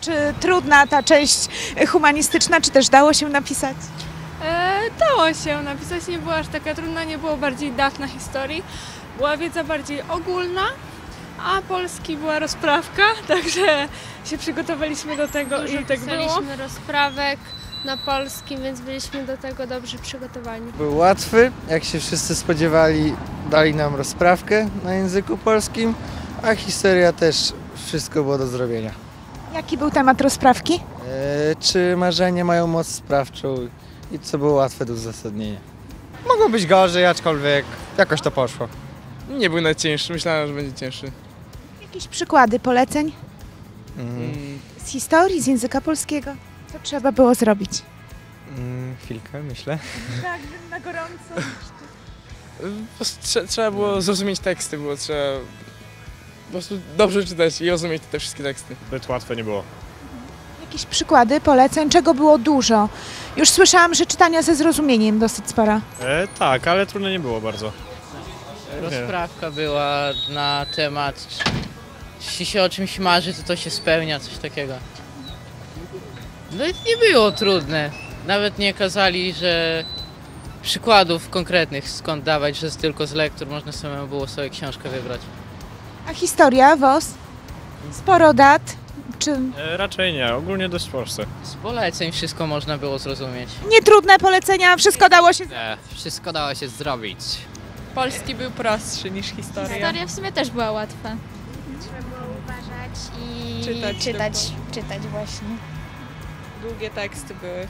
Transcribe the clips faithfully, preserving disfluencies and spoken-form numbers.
Czy trudna ta część humanistyczna, czy też dało się napisać? E, dało się napisać, nie była aż taka trudna, nie było bardziej dat na historii. Była wiedza bardziej ogólna, a polski była rozprawka, także się przygotowaliśmy do tego Dużo i tak było. pisaliśmy rozprawek na polskim, więc byliśmy do tego dobrze przygotowani. Był łatwy, jak się wszyscy spodziewali, dali nam rozprawkę na języku polskim, a historia też wszystko było do zrobienia. Jaki był temat rozprawki? E, czy marzenia mają moc sprawczą i co było łatwe do uzasadnienia. Mogło być gorzej, aczkolwiek jakoś to poszło. Nie był najcięższy, myślałem, że będzie cięższy. Jakieś przykłady poleceń Mhm. Mm, z historii, z języka polskiego? Co trzeba było zrobić? Mm, chwilkę, myślę. Tak, na gorąco. po prostu trze- trzeba było zrozumieć teksty, było trzeba po prostu dobrze czytać i rozumieć te wszystkie teksty. Zbyt łatwe nie było. Jakieś przykłady poleceń, czego było dużo? Już słyszałam, że czytania ze zrozumieniem dosyć spora. E, tak, ale trudne nie było bardzo. Rozprawka była na temat, jeśli się o czymś marzy, to to się spełnia, coś takiego. No i nie było trudne. Nawet nie kazali, że przykładów konkretnych skąd dawać, że tylko z lektur można samemu było sobie książkę wybrać. A historia, W O S? Sporo dat? Czy E, raczej nie, ogólnie dość proste. Z poleceń wszystko można było zrozumieć. nietrudne polecenia, wszystko dało się... Nie, wszystko dało się zrobić. Polski był prostszy niż historia. Historia w sumie też była łatwa. Trzeba było uważać i Czytać czytać, tylko. czytać właśnie. Długie teksty były.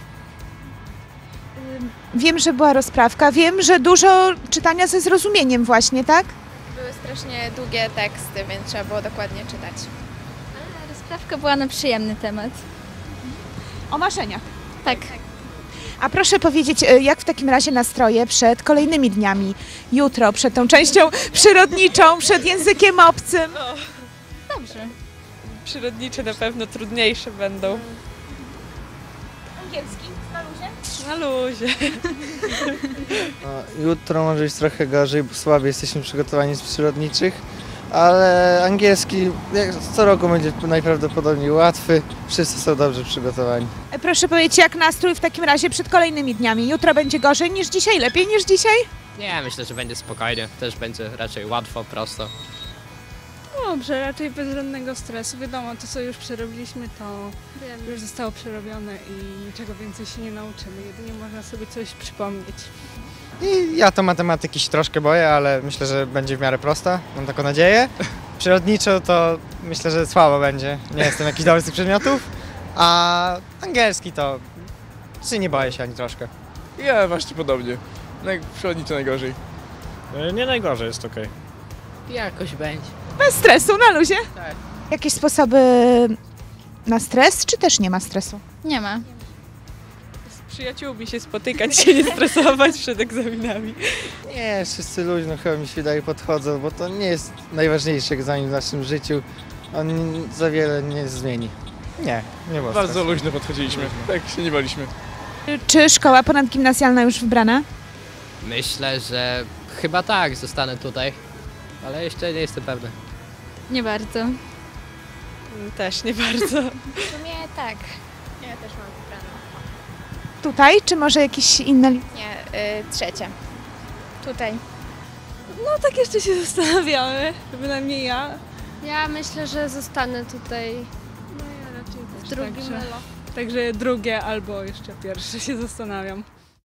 Wiem, że była rozprawka, wiem, że dużo czytania ze zrozumieniem właśnie, tak? Były strasznie długie teksty, więc trzeba było dokładnie czytać. Ale rozprawka była na przyjemny temat. O marzeniach. Tak. A proszę powiedzieć, e, jak w takim razie nastroje przed kolejnymi dniami? Jutro, przed tą częścią przyrodniczą, przed językiem obcym? Dobrze. Przyrodnicze na pewno trudniejsze będą. Angielski, na luzie? Na luzie. No, jutro może być trochę gorzej, bo słabiej jesteśmy przygotowani z przyrodniczych, ale angielski jak co roku będzie najprawdopodobniej łatwy, wszyscy są dobrze przygotowani. E, Proszę powiedzieć, jak nastrój w takim razie przed kolejnymi dniami? Jutro będzie gorzej niż dzisiaj, lepiej niż dzisiaj? Nie, myślę, że będzie spokojnie. Też będzie raczej łatwo, prosto. Dobrze, raczej bez żadnego stresu. Wiadomo, to co już przerobiliśmy, to już zostało przerobione i niczego więcej się nie nauczymy. Jedynie można sobie coś przypomnieć. I ja to matematyki się troszkę boję, ale myślę, że będzie w miarę prosta. Mam taką nadzieję. Przyrodniczo to myślę, że słabo będzie. Nie jestem jakiś dobry z tych przedmiotów. A angielski to... Czy nie boję się ani troszkę. Ja właśnie podobnie. Naj- Przyrodnicze najgorzej. E, nie najgorzej, jest okej. Jakoś będzie. Bez stresu, na luzie? Tak. Jakieś sposoby na stres, czy też nie ma stresu? Nie ma. Z przyjaciółmi się spotykać, się nie stresować przed egzaminami. Nie, wszyscy luźno chyba mi się wydaje podchodzą, bo to nie jest najważniejszy egzamin w naszym życiu. On za wiele nie zmieni. Nie, nie było Bardzo stresu. luźno podchodziliśmy, tak się nie baliśmy. Czy szkoła ponadgimnazjalna już wybrana? Myślę, że chyba tak, zostanę tutaj. Ale jeszcze nie jestem pewny. Nie bardzo. Też nie bardzo. W sumie tak. Ja też mam wybrane. Tutaj, czy może jakieś inne? li- Nie, y, trzecie. Tutaj. No tak jeszcze się zastanawiamy, bynajmniej ja. Ja myślę, że zostanę tutaj No ja raczej w też, drugim także, elo. także drugie albo jeszcze pierwsze się zastanawiam.